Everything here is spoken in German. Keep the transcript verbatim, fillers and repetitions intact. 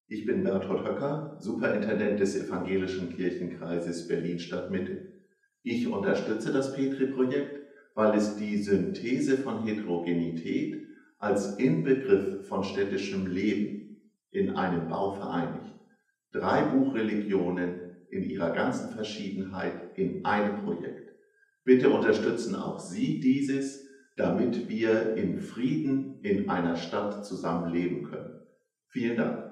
Ich bin Bertolt Höcker, Superintendent des Evangelischen Kirchenkreises Berlin-Stadtmitte. Ich unterstütze das Petri-Projekt, weil es die Synthese von Heterogenität als Inbegriff von städtischem Leben in einem Bau vereinigt. Drei Buchreligionen in ihrer ganzen Verschiedenheit in einem Projekt. Bitte unterstützen auch Sie dieses, damit wir in Frieden in einer Stadt zusammenleben können. Vielen Dank.